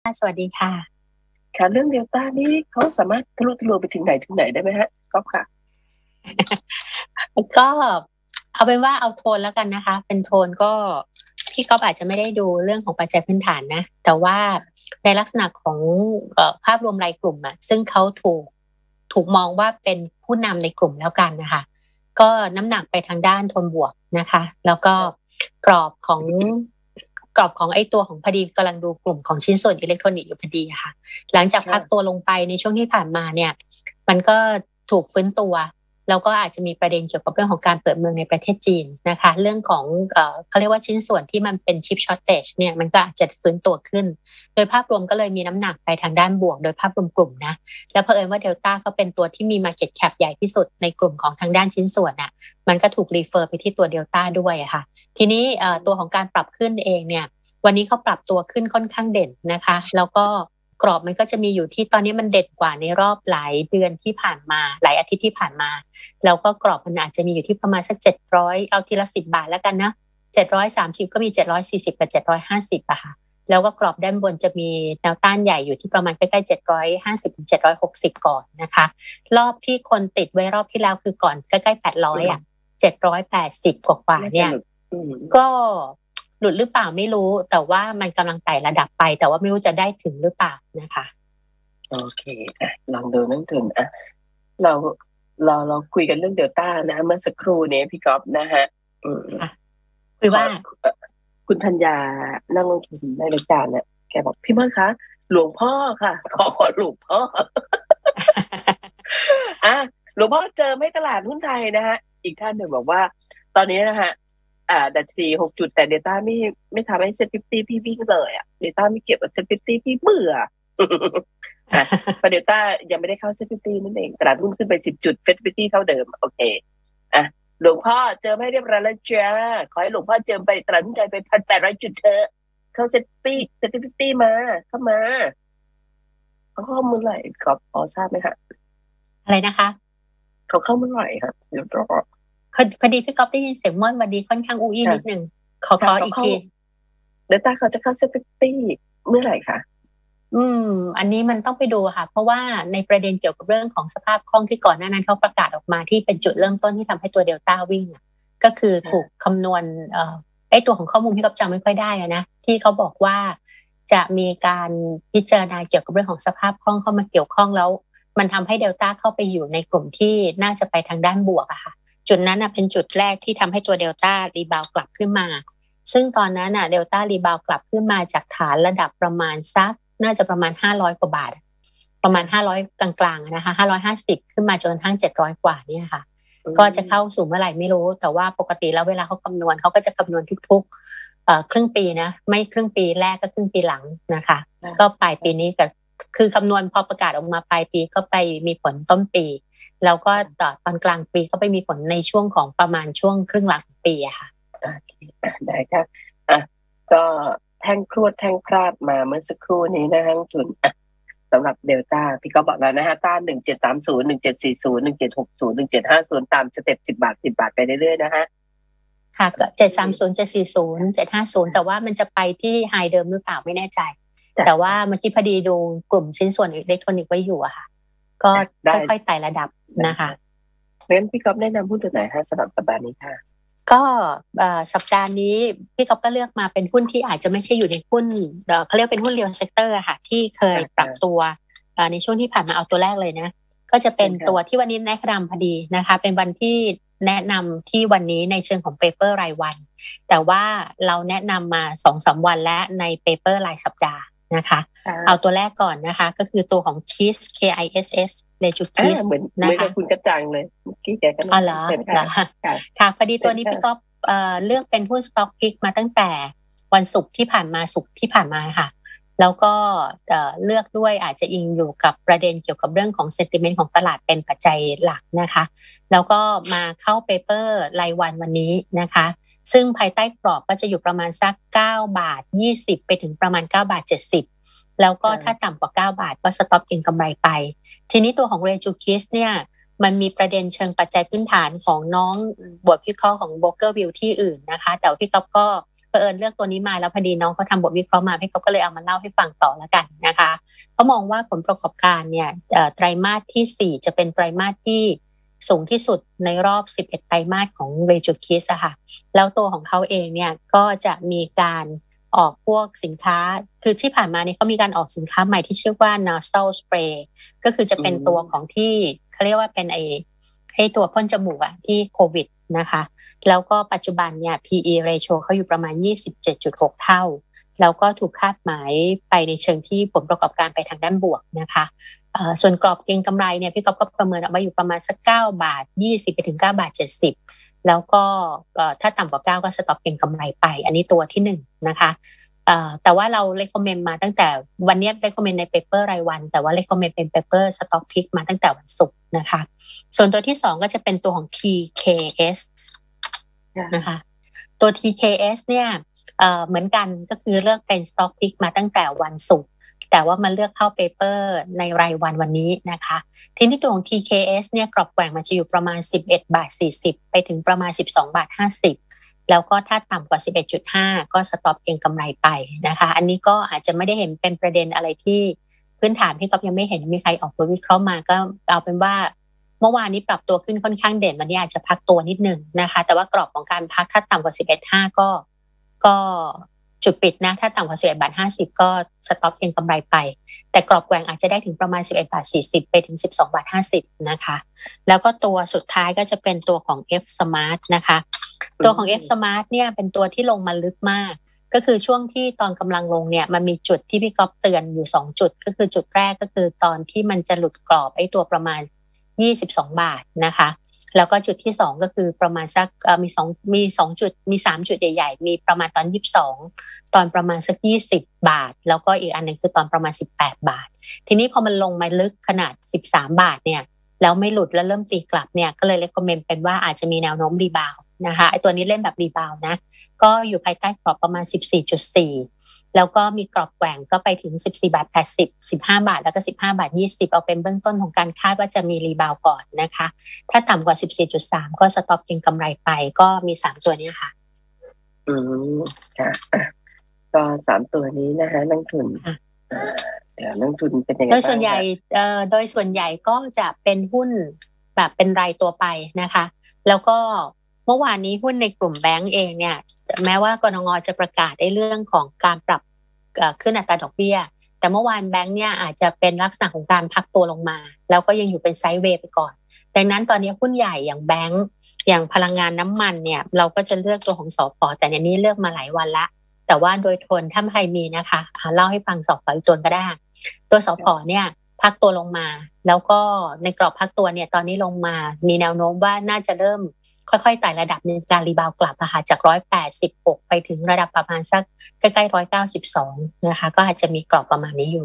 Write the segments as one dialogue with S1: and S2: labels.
S1: สวัสดีค่ะ
S2: ค่ะเรื่องเดลต้านี่เขาสามารถทะลุทะลวงไปถึงไหนได้ไหมฮะก๊อฟค่ะ
S1: ก็เอาเป็นว่าเอาโทนแล้วกันนะคะ เป็นโทนก็พี่ก๊อฟอาจจะไม่ได้ดูเรื่องของปัจจัยพื้นฐานนะ แต่ว่าในลักษณะของภาพรวมรายกลุ่มอะซึ่งเขาถูกมองว่าเป็นผู้นำในกลุ่มแล้วกันนะคะ ก็น้ำหนักไปทางด้านโทนบวกนะคะ แล้วก็กรอบของกรอบของไอ้ตัวของพอดีกำลังดูกลุ่มของชิ้นส่วนอิเล็กทรอนิกส์อยู่พอดีค่ะหลังจากพักตัวลงไปในช่วงที่ผ่านมาเนี่ยมันก็ถูกฟื้นตัวแล้วก็อาจจะมีประเด็นเกี่ยวกับเรื่องของการเปิดเมืองในประเทศจีนนะคะเรื่องของเขาเรียกว่าชิ้นส่วนที่มันเป็นชิปช็อตเตจเนี่ยมันก็อาจจะฟื้นตัวขึ้นโดยภาพรวมก็เลยมีน้ำหนักไปทางด้านบวกโดยภาพรวมกลุ่มนะแล้วเผอิญว่าเดลต้าก็เป็นตัวที่มี Market Cap ใหญ่ที่สุดในกลุ่มของทางด้านชิ้นส่วนน่ะมันก็ถูกรีเฟอร์ไปที่ตัวเดลต้าด้วยอะค่ะทีนี้ตัวของการปรับขึ้นเองเนี่ยวันนี้เขาปรับตัวขึ้นค่อนข้างเด่นนะคะแล้วก็กรอบมันก็จะมีอยู่ที่ตอนนี้มันเด่นกว่าในรอบหลายเดือนที่ผ่านมาหลายอาทิตย์ที่ผ่านมาแล้วก็กรอบมันอาจจะมีอยู่ที่ประมาณสัก700เอาทีละ10 บาทแล้วกันนะ730ก็มี740กับ750อะค่ะแล้วก็กรอบด้านบนจะมีแนวต้านใหญ่อยู่ที่ประมาณใกล้ๆ750ถึง760ก่อนนะคะรอบที่คนติดไว้รอบที่แล้วคือก่อนใกล้ๆ800อ่ะ780กว่าๆเนี่ยก็หลุดหรือเปล่าไม่รู้แต่ว่ามันกำลังไต่ระดับไปแต่ว่าไม่รู้จะได้ถึงหรือเปล่านะคะ
S2: โอเคลองดูนั่งถึงเราเราคุยกันเรื่องเดลต้านะเมื่อสักครู่นี้พี่ก๊อฟนะฮะ
S1: คุยว่า
S2: คุณธัญญานั่งลงทุนในรายการเนี่ยแกบอกพี่ม่อนคะหลวงพ่อค่ะขอหลวงพ่อหลวงพ่อเจอไม่ตลาดหุ้นไทยนะฮะอีกท่านหนึ่งบอกว่าตอนนี้นะฮะดัชนี6 จุดแต่เดต้าไม่ทำให้เซ็ต50พี่วิ่งเลยเดต้าไม่เก็บเซ็ต50พี่เบื่อประเดต้ายังไม่ได้เข้าเซ็ต50นั่นเองตลาดหุ้นขึ้นไป10 จุดเซ็ต50เท่าเดิมโอเคหลวงพ่อเจอไม่เรียบร้อยแล้วจ้าขอให้หลวงพ่อเจอไปตลาดหุ้นไทยไป1,800 จุดเถอะเข้าเซ็ต50มาเข้ามาเขาเข้าเมื่อไหร่ครับพอทราบไหมคะ
S1: อะไรนะคะ
S2: เขาเข้าเมื่อไหร่ครับเดี๋ยวรอ
S1: พอดีพี่ก๊อฟได้ยินเสียงม่อนวันดีค่อนข้างอู้อี้นิดนึงขออีกที
S2: เดต้าเขาจะเข้าเซ็ต50เมื่อไหร่คะ
S1: อันนี้มันต้องไปดูค่ะเพราะว่าในประเด็นเกี่ยวกับเรื่องของสภาพคล่องที่ก่อนหน้านั้นเขาประกาศออกมาที่เป็นจุดเริ่มต้นที่ทำให้ตัวเดลต้าวิ่งก็คือถูกคำนวณไอ้ตัวของข้อมูลที่เขาจำไม่ค่อยได้นะที่เขาบอกว่าจะมีการพิจารณาเกี่ยวกับเรื่องของสภาพคล่องเข้ามาเกี่ยวข้องแล้วมันทำให้เดลต้าเข้าไปอยู่ในกลุ่มที่น่าจะไปทางด้านบวกอะค่ะจุดนั้นเป็นจุดแรกที่ทำให้ตัวเดลต้ารีบาวกลับขึ้นมาซึ่งตอนนั้นเดลต้ารีบาวกลับขึ้นมาจากฐานระดับประมาณสักน่าจะประมาณ500กว่าบาทประมาณ500กลางๆนะคะ550ขึ้นมาจนทั้ง700กว่าเนี่ยค่ะก็จะเข้าสู่เมื่อไหร่ไม่รู้แต่ว่าปกติแล้วเวลาเขาคำนวณเขาก็จะคำนวณทุกๆครึ่งปีนะไม่ครึ่งปีแรกก็ครึ่งปีหลังนะคะก็ปลายปีนี้แต่คือคำนวณพอประกาศออกมาปลายปีก็ไปมีผลต้นปีแล้วก็ตอนกลางปีก็ไปมีผลในช่วงของประมาณช่วงครึ่งหลังของปีอะค่ะ
S2: ได้ค่ะก็แท่งครวดแท่งพลาดมาเมื่อสักครู่นี้นะฮะทุนสำหรับเดลต้าพี่ก็บอกแล้วนะฮะต้าน1730 1740 1760 1750ตามสเต็ป10 บาท10 บาทไปเรื่อยๆนะฮะ
S1: ค่ะก็730 740 750แต่ว่ามันจะไปที่ไฮเดิมหรือเปล่าไม่แน่ใจแต่ว่าเมื่อกี้พอดีดูกลุ่มชิ้นส่วนอิเล็กทรอนิกส์ไว้อยู่อะค่ะก็ค่อยๆไต่ระดับนะคะ
S2: งั้นพี่ก๊อฟแนะนำหุ้นตัวไหนฮะสำหรับสัปดาห์นี้ค่ะ
S1: ก็สัปดาห์นี้พี่ก๊อฟก็เลือกมาเป็นหุ้นที่อาจจะไม่ใช่อยู่ในหุ้นเขาเรียกเป็นหุ้นเรียลเซกเตอร์ค่ะที่เคยปรับตัวในช่วงที่ผ่านมาเอาตัวแรกเลยนะก็จะเป็นตัวที่วันนี้แนะนำพอดีนะคะเป็นวันที่แนะนำที่วันนี้ในเชิงของเปเปอร์รายวันแต่ว่าเราแนะนำมา 2-3 วันและในเปเปอร์รายสัปดาห์นะคะเอาตัวแรกก่อนนะคะก็คือตัวของ KISS KISS เลจูคิส
S2: นะคะคุณกระจังเลยเมื่อกี้แกก็
S1: นั่งเป็นค่ะพอดีตัวนี้พี่ก็เลือกเป็นหุ้นสต็อกพิกมาตั้งแต่วันศุกร์ที่ผ่านมาค่ะแล้วก็เลือกด้วยอาจจะอิงอยู่กับประเด็นเกี่ยวกับเรื่องของเซนติเมนต์ของตลาดเป็นปัจจัยหลักนะคะแล้วก็มาเข้าเปเปอร์รายวันนี้นะคะซึ่งภายใต้กรอบก็จะอยู่ประมาณสัก9 บาท 20ไปถึงประมาณ9 บาท 70แล้วก็ถ้าต่ำกว่า9 บาทก็สต็อปเก็งกำไรไปทีนี้ตัวของเรจูคิสเนี่ยมันมีประเด็นเชิงปัจจัยพื้นฐานของน้องบทวิเคราะห์ของโบรกเกอร์วิวที่อื่นนะคะแต่พี่ก๊อฟก็เผอิญเลือกตัวนี้มาแล้วพอดีน้องเขาทำบทวิเคราะห์มาพี่ก็เลยเอามาเล่าให้ฟังต่อแล้วกันนะคะเขามองว่าผลประกอบการเนี่ยไตรมาสที่4จะเป็นไตรมาสที่สูงที่สุดในรอบ11ไตรมาสของเรจูคิสอะค่ะแล้วตัวของเขาเองเนี่ยก็จะมีการออกพวกสินค้าคือที่ผ่านมาเนี่ยเขามีการออกสินค้าใหม่ที่ชื่อว่า nasal spray ก็คือจะเป็นตัวของที่เขาเรียกว่าเป็นให้ตัวพ่นจมูกอะที่โควิดนะคะแล้วก็ปัจจุบันเนี่ย PE ratio เขาอยู่ประมาณ 27.6 เท่าแล้วก็ถูกคาดหมายไปในเชิงที่ผลประกอบการไปทางด้านบวกนะคะส่วนกรอบเก็งกำไรเนี่ยพี่ก๊อฟก็ประเมินเอาไว้อยู่ประมาณสัก9.20 ไปถึง9.70 แล้วก็ถ้าต่ำกว่า9ก็สต็อปเก็งกำไรไปอันนี้ตัวที่1นะคะแต่ว่าเรา recommend มาตั้งแต่วันนี้ recommend ใน paper รายวันแต่ว่า recommend เป็น paper stock pick มาตั้งแต่วันศุกร์นะคะส่วนตัวที่2ก็จะเป็นตัวของ TKS นะคะตัว TKS เนี่ยเหมือนกันก็คือเลือกเป็น stock pick มาตั้งแต่วันศุกร์แต่ว่ามันเลือกเข้า paper ในรายวันวันนี้นะคะทีนี้ตัวของ TKS เนี่ยกรอบแกว่งมันจะอยู่ประมาณ 11.40 ไปถึงประมาณ 12.50 แล้วก็ถ้าต่ำกว่า 11.5 ก็สต็อปเก็งกำไรไปนะคะอันนี้ก็อาจจะไม่ได้เห็นเป็นประเด็นอะไรที่พื้นฐานพี่ก๊อฟยังไม่เห็นมีใครออกบทวิเคราะห์มาก็เอาเป็นว่าเมื่อวานนี้ปรับตัวขึ้นค่อนข้างเด่นวันนี้อาจจะพักตัวนิดนึงนะคะแต่ว่ากรอบของการพักถ้าต่ำกว่า 11.5 ก็จุดปิดนะถ้าต่ำกว่า 11.50 ก็สต็อปเก็งกำไรไปแต่กรอบแกว่งอาจจะได้ถึงประมาณ 11.40 ไปถึง 12.50 นะคะแล้วก็ตัวสุดท้ายก็จะเป็นตัวของ F Smart นะคะตัวของ F Smart เนี่ยเป็นตัวที่ลงมาลึกมากก็คือช่วงที่ตอนกำลังลงเนี่ยมันมีจุดที่พี่ก๊อฟเตือนอยู่2จุดก็คือจุดแรกก็คือตอนที่มันจะหลุดกรอบไอ้ตัวประมาณ22 บาทนะคะแล้วก็จุดที่2ก็คือประมาณสักมี2จุดมี3จุดใหญ่ๆมีประมาณตอน22ตอนประมาณสัก20 บาทแล้วก็อีกอันนึงคือตอนประมาณ18 บาททีนี้พอมันลงมาลึกขนาด13 บาทเนี่ยแล้วไม่หลุดแล้วเริ่มตีกลับเนี่ยก็เลยเรคคอมเมนต์เป็นว่าอาจจะมีแนวโน้มรีบาวด์นะคะไอ้ตัวนี้เล่นแบบรีบาวด์นะก็อยู่ภายใต้กรอบประมาณ 14.4 แล้วก็มีกรอบแกว่งก็ไปถึง 14.80 15 บาทแล้วก็ 15.20 เอาเป็นเบื้องต้นของการคาดว่าจะมีรีบาวด์ก่อนนะคะถ้าต่ำกว่า 14.3 ก็สต็อปเก็งกำไรไปก็มี3ตัวนี้ค่ะ
S2: ค่ะก็3ตัวนี้นะคะนักทุนเดี๋ยวนักทุนเป็นยังไง
S1: โดยส่วนใหญ่ก็จะเป็นหุ้นแบบเป็นรายตัวไปนะคะแล้วก็เมื่อวานนี้หุ้นในกลุ่มแบงก์เองเนี่ยแม้ว่ากนง.จะประกาศในเรื่องของการปรับขึ้นอัตราดอกเบี้ยแต่เมื่อวานแบงก์เนี่ยอาจจะเป็นลักษณะของการพักตัวลงมาแล้วก็ยังอยู่เป็นไซด์เวย์ไปก่อนดังนั้นตอนนี้หุ้นใหญ่อย่างแบงก์อย่างพลังงานน้ำมันเนี่ยเราก็จะเลือกตัวของสผ.แต่ในนี้เลือกมาหลายวันละแต่ว่าโดยทนถ้าใครมีนะคะเล่าให้ฟังสผ.อีกตัวก็ได้ตัวสผ.เนี่ยพักตัวลงมาแล้วก็ในกรอบพักตัวเนี่ยตอนนี้ลงมามีแนวโน้มว่าน่าจะเริ่มค่อยๆไต่ระดับในการรีบาวกลับอะค่ะจาก186ไปถึงระดับประมาณสักใกล้ๆ192นะคะก็อาจจะมีกรอบประมาณนี้อยู่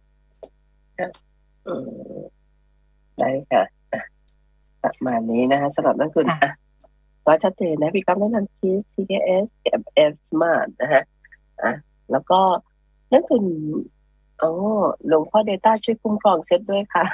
S2: ได้ค่ะประมาณนี้นะคะสำหรับนักทุนก็ชัดเจนนะพี่ก๊อฟแนะนำ TKS กับ F Smart นะคะแล้วก็นักทุนหลวงพ่อ Data ช่วยคุ้มครองเซ็ตด้วยค่ะ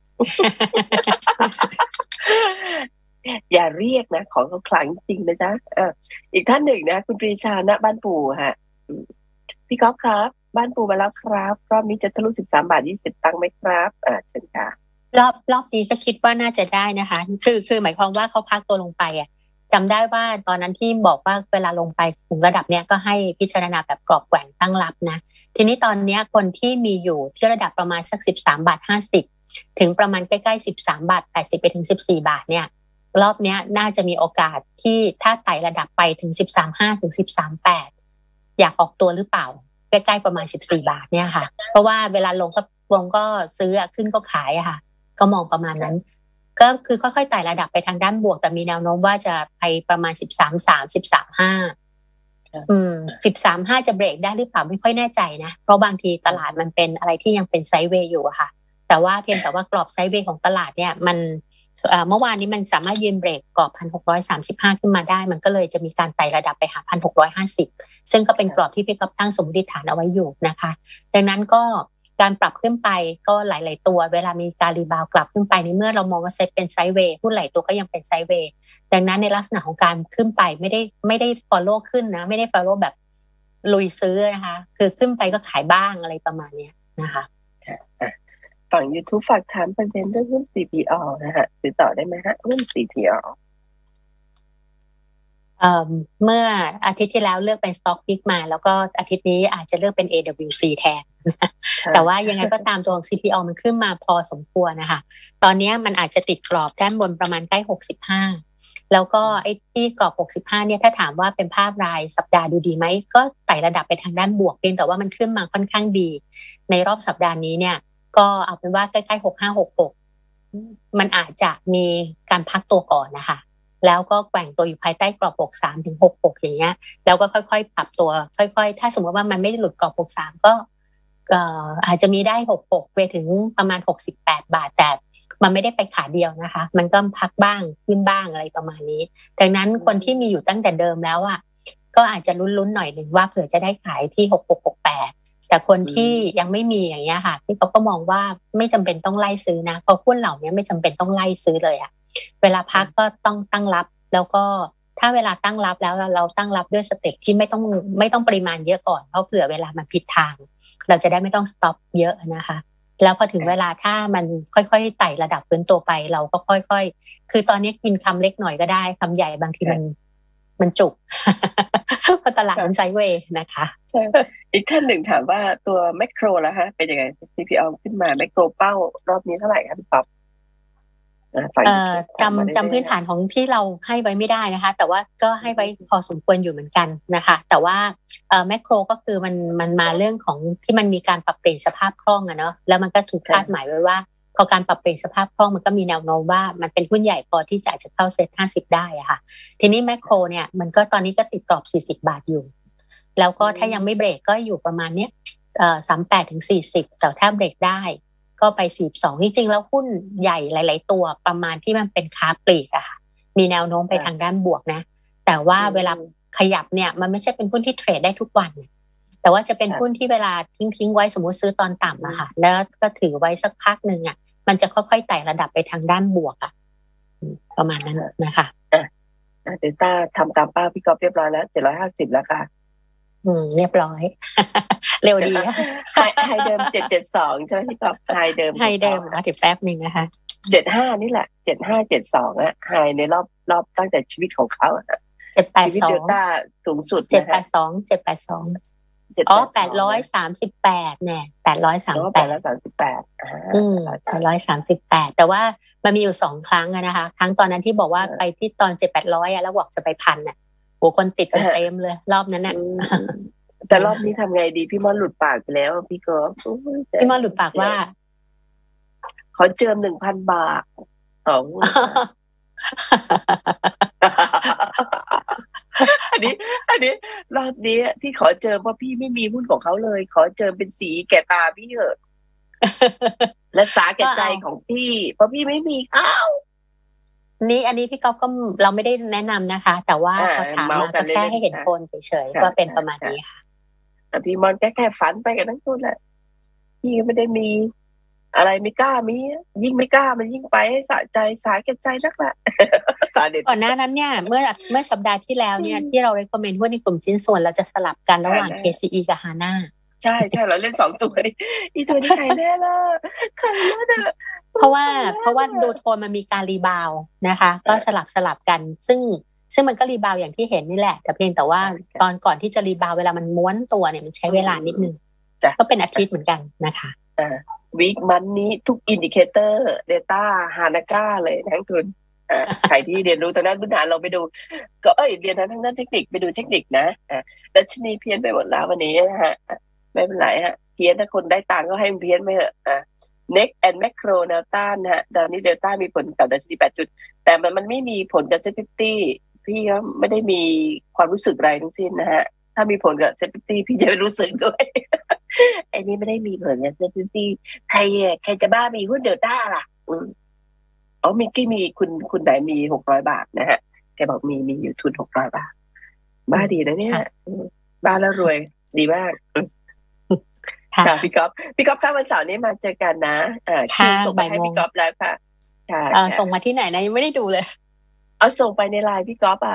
S2: อย่าเรียกนะของเขาขลังจริงนะจ๊ะอีกท่านหนึ่งนะคุณปรีชาณบ้านปู่ฮะพี่ก๊อฟครับบ้านปู่มาแล้วครับรอบนี้จะทะลุ13.20 ไหมครับเชิญค่ะ
S1: รอบนี้ก็คิดว่าน่าจะได้นะคะคือหมายความว่าเขาพักตัวลงไปจำได้ว่าตอนนั้นที่บอกว่าเวลาลงไปถึงระดับเนี้ยก็ให้พิจารณาแบบกรอบแกว่งตั้งรับนะทีนี้ตอนนี้คนที่มีอยู่ที่ระดับประมาณสัก13.50 ถึงประมาณใกล้ๆ13.80 ไปถึง14 บาทเนี่ยรอบนี้น่าจะมีโอกาสที่ถ้าไต่ระดับไปถึง13.5 ถึง13.8 อยากออกตัวหรือเปล่าใกล้ๆประมาณ14 บาทเนี่ยค่ะเพราะว่าเวลาลงก็ซื้อขึ้นก็ขายค่ะก็มองประมาณนั้นก็คือค่อยๆไต่ระดับไปทางด้านบวกแต่มีแนวโน้มว่าจะไปประมาณ13.3 13.5 13.5 จะเบรกได้หรือเปล่าไม่ค่อยแน่ใจนะเพราะบางทีตลาดมันเป็นอะไรที่ยังเป็นไซด์เวย์อยู่อะค่ะแต่ว่าเพียงแต่ว่ากรอบไซด์เวย์ของตลาดเนี่ยมันเมื่อวานนี้มันสามารถยืนเบรกกรอบ 1,635 ขึ้นมาได้มันก็เลยจะมีการไต่ระดับไปหา 1,650 ซึ่งก็เป็นกรอบที่พี่ก๊อฟตั้งสมมติฐานเอาไว้อยู่นะคะดังนั้นก็การปรับขึ้นไปก็หลายๆตัวเวลามีการรีบาวกลับขึ้นไปในเมื่อเรามองว่าเซ็ตเป็นไซด์เวย์หุ้นหลายตัวก็ยังเป็นไซด์เวย์ดังนั้นในลักษณะของการขึ้นไปไม่ได้ follow ขึ้นนะไม่ได้ follow แบบลุยซื้อนะคะคือขึ้นไปก็ขายบ้างอะไรประมาณเนี้ยนะคะ
S2: ฝั่ง YouTube ฝากถามประเด็นเรื่องหุ้น CPO นะฮะซื้อต่อได้ไหมฮะหุ้น CPO
S1: เมื่ออาทิตย์ที่แล้วเลือกเป็น Stock Pick มาแล้วก็อาทิตย์นี้อาจจะเลือกเป็น AWC แทนแต่ว่ายังไงก็ตามตัวของ CPO มันขึ้นมาพอสมควรนะคะตอนนี้มันอาจจะติดกรอบด้านบนประมาณใกล้65แล้วก็ไอ้ที่กรอบ65เนี่ยถ้าถามว่าเป็นภาพรายสัปดาห์ดูดีไหมก็ไต่ระดับไปทางด้านบวกเพียงแต่ว่ามันขึ้นมาค่อนข้างดีในรอบสัปดาห์นี้เนี่ยก็เอาเป็นว่าใกล้ๆ6566มันอาจจะมีการพักตัวก่อนนะคะแล้วก็แกว่งตัวอยู่ภายใต้กรอบ63ถึง66อย่างเงี้ยแล้วก็ค่อยๆปรับตัวค่อยๆถ้าสมมติว่ามันไม่ได้หลุดกรอบ63ก็อาจจะมีได้66ไปถึงประมาณ68บาทแต่มันไม่ได้ไปขาเดียวนะคะมันก็พักบ้างขึ้นบ้างอะไรประมาณนี้ดังนั้นคนที่มีอยู่ตั้งแต่เดิมแล้วอ่ะก็อาจจะลุ้นๆหน่อยหนึ่งว่าเผื่อจะได้ขายที่6668แต่คนที่ยังไม่มีอย่างเงี้ยค่ะที่เขาก็มองว่าไม่จำเป็นต้องไล่ซื้อนะเพราะหุ้นเหล่านี้ไม่จำเป็นต้องไล่ซื้อเลยอ่ะเวลาพักก็ต้องตั้งรับแล้วก็ถ้าเวลาตั้งรับแล้วเราตั้งรับด้วยสเต็ปที่ไม่ต้องปริมาณเยอะก่อนเพราะเผื่อเวลามันผิดทางเราจะได้ไม่ต้องสต็อปเยอะนะคะแล้วพอถึงเวลาถ้ามันค่อยๆไต่ระดับพื้นตัวไปเราก็ค่อยๆคือตอนนี้กินคำเล็กหน่อยก็ได้คำใหญ่บางทีมันจุกเพราะตลาดมันไซด์เวย์นะคะ
S2: ใช่อีกท่านหนึ่งถามว่าตัวแมคโครแล้วฮะเป็นยังไง CPO ขึ้นมาแมคโครเป้ารอบนี้เท่าไหร่ครับพี่ป๊อป
S1: จำพื้นฐานของที่เราให้ไว้ไม่ได้นะคะแต่ว่าก็ให้ไว้พอสมควรอยู่เหมือนกันนะคะแต่ว่าแมคโครก็คือมันมาเรื่องของที่มันมีการปรับเปลี่ยนสภาพคล่องอะเนาะแล้วมันก็ถูกคาดหมายไว้ว่าพอการปรับเปลี่ยนสภาพคล่องมันก็มีแนวโน้มว่ามันเป็นหุ้นใหญ่พอที่จะอาจจะเข้าเซ็ต50ได้อะค่ะทีนี้แมคโครเนี่ยมันก็ตอนนี้ก็ติดกรอบ40บาทอยู่แล้วก็ถ้ายังไม่เบรกก็อยู่ประมาณเนี้ย38ถึง40แต่ถ้าเบรกได้ก็ไป42จริงๆแล้วหุ้นใหญ่หลายๆตัวประมาณที่มันเป็นค้าปลีกอะค่ะมีแนวโน้มไปทางด้านบวกนะแต่ว่าเวลาขยับเนี่ยมันไม่ใช่เป็นหุ้นที่เทรดได้ทุกวันแต่ว่าจะเป็นหุ้นที่เวลาทิ้งไว้สมมุติซื้อตอนต่ำอะค่ะแล้วก็ถือไว้สักพักหนึ่งอะมันจะค่อยๆไต่ระดับไปทางด้านบวกอะประมาณนั้นนะคะ
S2: เดลต้าทำตามเป้าพี่ก๊อฟเรียบร้อยแล้ว750แล้วค่ะ
S1: เรียบร้อยเร็วดี
S2: ไฮเดิม772ใช่ไหมพี่ก๊อฟไฮเดิม
S1: ถึงแป๊บนึงนะคะ
S2: 75นี่แหละ7572อะไฮในรอบตั้งแต่ชีวิตของเขาชีวิตเดลต้าสูงสุด
S1: 782838เนี่ย838838แต่ว่ามันมีอยู่2ครั้งนะคะครั้งตอนนั้นที่บอกว่าไปที่ตอน7-800แล้วบอกจะไป1,000น่ะโหคนติดกันเต็มเลยรอบนั้นน่ะ
S2: แต่รอบนี้ทำไงดีพี่มอนหลุดปากไปแล้วพี่ก็
S1: พี่มอนหลุดปากว่า
S2: ขอเจิม 1,000 บาทต่อหุ้นอันนี้รอบนี้ที่ขอเจิมเพราะพี่ไม่มีหุ้นของเขาเลยขอเจิมเป็นสีแก่ตาพี่เถอะและสาแก่ใจของพี่เพราะพี่ไม่มีข้าว
S1: อันนี้พี่ก๊อฟก็เราไม่ได้แนะนำนะคะแต่ว่าพอถามมาก็แค่ให้เห็นโทนเฉยๆว่าเป็นประมาณนี้ค่ะ
S2: พี่มอนแค่ฝันไปกันทั้งตัวแหละพี่ไม่ได้มีอะไรไม่กล้ามียิ่งไม่กล้ามันยิ่งไปให้สะใจสาแก่ใจนักละสาเด็ด
S1: ก่อนหน้านั้นเนี่ยเมื่อสัปดาห์ที่แล้วเนี่ยที่เรา recommend หุ้นในกลุ่มชิ้นส่วนเราจะสลับกันระหว่าง KCE กับ HANA
S2: ใช่เราเล่น2ตัวอีตัวนี้ใครแน่ล่ะใครแน่ล่ะ
S1: เพราะว่าดูโทนมันมีการรีบาวนะคะก็สลับกันซึ่งมันก็รีบาวอย่างที่เห็นนี่แหละแต่เพียงแต่ว่าตอนก่อนที่จะรีบาวเวลามันม้วนตัวเนี่ยมันใช้เวลานิดนึงก็เป็นอาทิตย์เหมือนกันนะคะ
S2: วีคมันนี้ทุกอินดิเคเตอร์ Data ฮานาก้าเลยทั้งทุนใครที่เรียนรู้ทางด้านพื้นฐานเราไปดูก็เรียนทางด้านเทคนิคไปดูเทคนิคนะดัชนีเพี้ยนไปหมดแล้ววันนี้นะฮะไม่เป็นไรฮะเพี้ยนถ้าคนได้ตังค์ก็ให้มันเพี้ยนไปเถอะNext and Macro แนวต้านนะฮะตอนนี้เดลต้ามีผลกับดัชนี8จุดแต่มันไม่มีผลกับเซ็ต50พี่ก็ไม่ได้มีความรู้สึกอะไรทั้งสิ้นนะฮะถ้ามีผลกับเซ็ต50พี่จะไม่รู้สึกด้วยไอ้นี่ไม่ได้มีผลกับเซ็ต50ใครจะบ้ามีหุ้นเดลต้าล่ะมิกกี้มีคุณไหนมี600 บาทนะฮะแกบอกมีอยู่ทุน600 บาทบ้าดีนะเนี่ยบ้าแล้วรวยดีมากค่ะพี่ก๊อฟค่ะวันเสาร์นี้มาเจอกันนะคิวส่งไปให้พี่ก๊อฟแล้วค่ะ
S1: ส่งมาที่ไหนนะยังไม่ได้ดูเลย
S2: เอาส่งไปในไลน์พี่ก๊อฟ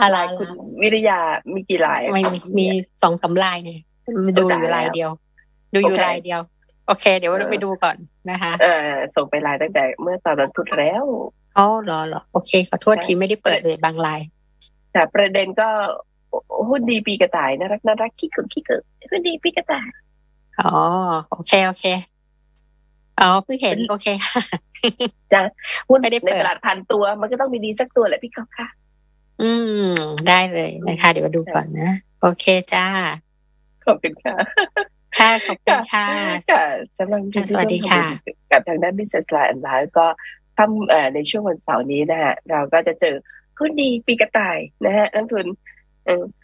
S1: อะไร
S2: ลายคุณวิริยามีกี่ลาย
S1: ไม่มี2-3 ลายไงดูอยู่ลายเดียว ดูอยู่ลายเดียว โอเค เดี๋ยวเราไปดูก่อนนะคะ
S2: ส่งไปลายตั้งแต่เมื่อตอนวันพุธแล้ว
S1: อ๋อเหรอโอเคขอโทษทีไม่ได้เปิดเลยบางลาย
S2: แต่ประเด็นก็หุ้นดีปีกระต่ายน่ารักขี้เกิดหุ้นดีปีกระต่าย
S1: อ๋อโอเคอ๋อเพิ่งเห็นโอเคค่ะ
S2: จ้ะหุ้น
S1: ไม่ได้เปิ
S2: ใน
S1: ด
S2: ตลาดพันตัวมันก็ต้องมีดีสักตัวแหละพี่ก๊อฟค่ะ
S1: ได้เลยนะคะ เดี๋ยวดูก่อนนะ โอเคจ้า
S2: ขอบคุณค่ะ
S1: ค่ะขอบคุณค่ะ
S2: ค่ะสำหรับที่
S1: สวัสดีค่ะ
S2: กับทางด้าน Business Line ไลฟ์ก็ทำในช่วงวันเสาร์นี้นะฮะเราก็จะเจอหุ้นดีปีกระต่ายนะฮะนักทุน